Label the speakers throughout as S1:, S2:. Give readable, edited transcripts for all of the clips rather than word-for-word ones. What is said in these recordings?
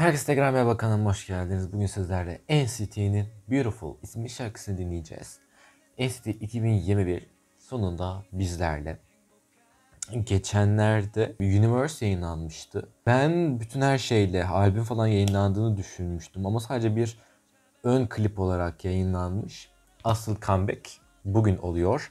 S1: Herkese tekrar merhaba, kanalıma hoş geldiniz. Bugün sizlerle NCT'nin Beautiful isimli şarkısını dinleyeceğiz. NCT 2021 sonunda bizlerle. Geçenlerde Universe yayınlanmıştı. Ben bütün her şeyle albüm falan yayınlandığını düşünmüştüm ama sadece bir ön klip olarak yayınlanmış. Asıl comeback bugün oluyor.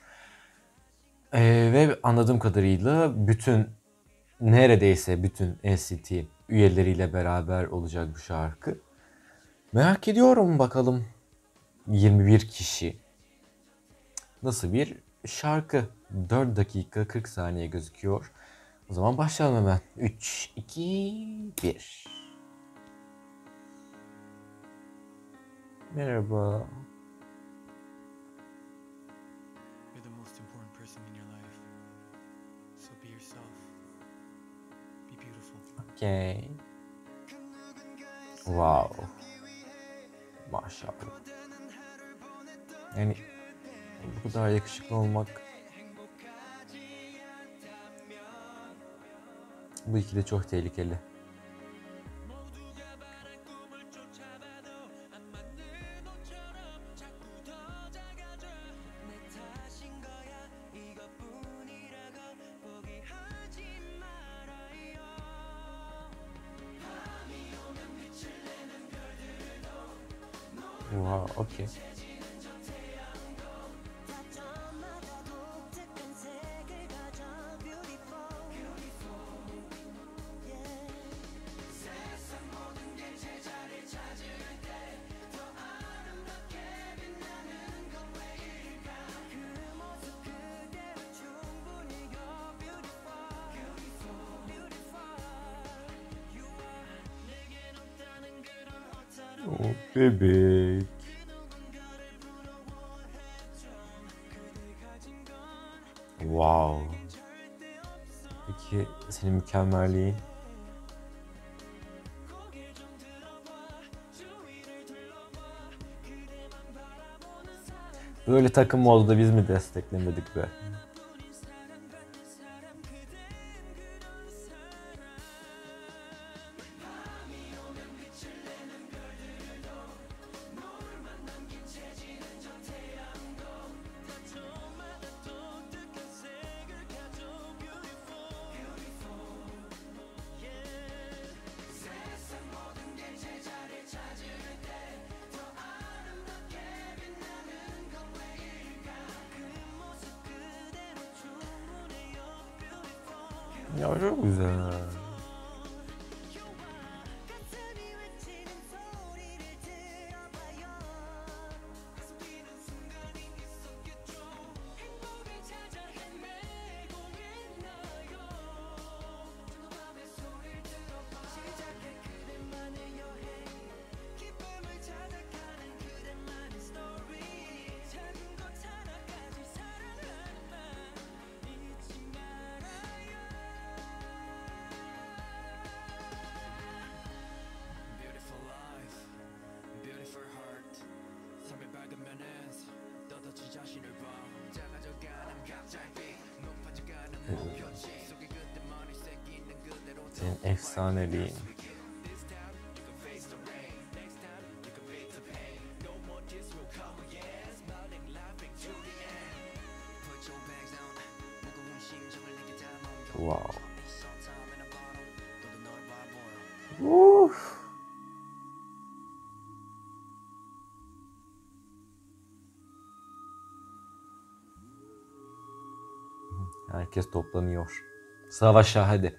S1: Ve anladığım kadarıyla neredeyse bütün NCT üyeleriyle beraber olacak bu şarkı. Merak ediyorum bakalım 21 kişi nasıl bir şarkı. 4 dakika 40 saniye gözüküyor. O zaman başlayalım hemen. 3, 2, 1. Merhaba.
S2: You're the most important person in your life. So be yourself. Be beautiful.
S1: Okay. Wow. Maşallah. Yani bu kadar yakışıklı olmak bu ikili çok tehlikeli. Wow, okay. Oh, bebek. Wow. Peki senin mükemmelliğin? Böyle takım oldu da biz mi desteklemedik be? Ya çok güzel.
S2: Beautiful life, beautiful heart. 삶의 밝은 면엔 떳떳이 자신을 봐. 작아져가는 갑자기 높아져가는 목표치 속에 그때만이 새기는 그대로
S1: Senin efsaneliğin.
S2: This time you can face the rain. Next time you can face the pain. No more this will come again. Smiling, laughing to the end. Put your bags down. 무거운 심정을 내게 담아.
S1: Wow.
S2: Some time in a bottle. 너도 널 바라보여.
S1: Herkes toplanıyor. Savaşa hadi.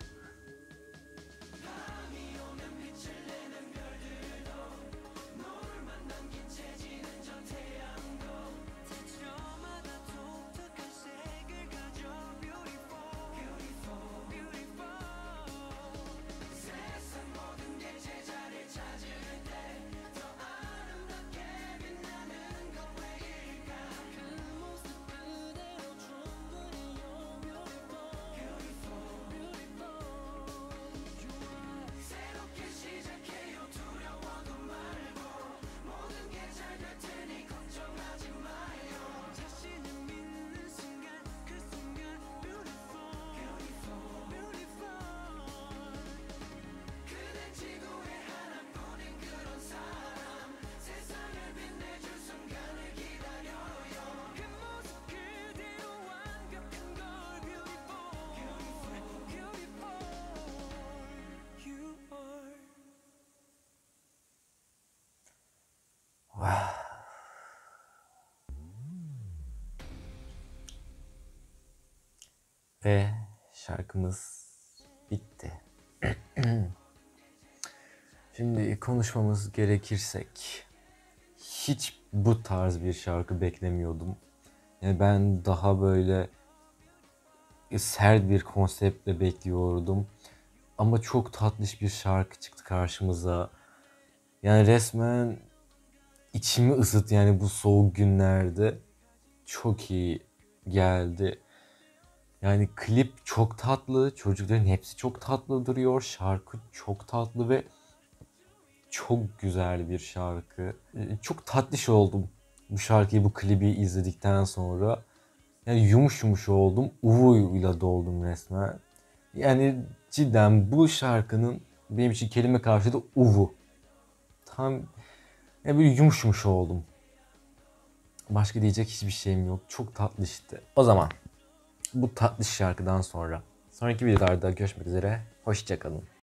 S1: Ve şarkımız bitti. Şimdi konuşmamız gerekirsek hiç bu tarz bir şarkı beklemiyordum. Yani ben daha böyle sert bir konseptle bekliyordum. Ama çok tatlış bir şarkı çıktı karşımıza. Yani resmen içimi ısıt yani bu soğuk günlerde. Çok iyi geldi. Yani klip çok tatlı, çocukların hepsi çok tatlı duruyor. Şarkı çok tatlı ve çok güzel bir şarkı. Çok tatlış oldum bu şarkıyı, bu klibi izledikten sonra. Yani yumuş yumuş oldum, uvuyla doldum resmen. Yani cidden bu şarkının benim için kelime karşılığı uvu. Tam yani böyle yumuş yumuş oldum. Başka diyecek hiçbir şeyim yok. Çok tatlı işte. O zaman bu tatlı şarkıdan sonra sonraki videolarda görüşmek üzere. Hoşça kalın.